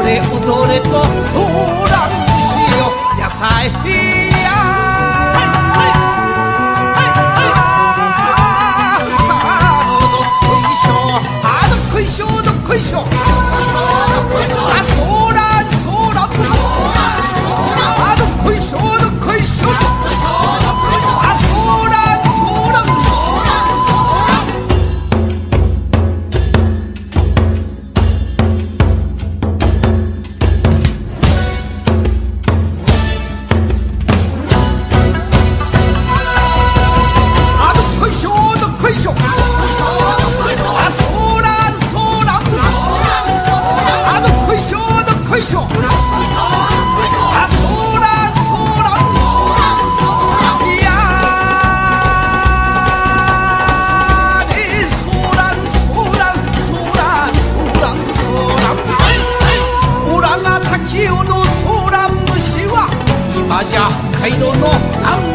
れ踊れとソーラン節よ野菜やどっこいしょどっこいしょあソーランソーランあどっこいしょどっこいしょあソーランソーランあどっこいしょどっこいしょあソーランソーランあどっこいしょどっこいしょあソーランソーランいやーねソーランソーランソーランソーランソーランオラが滝尾のソーラン節は今じゃ北海道の南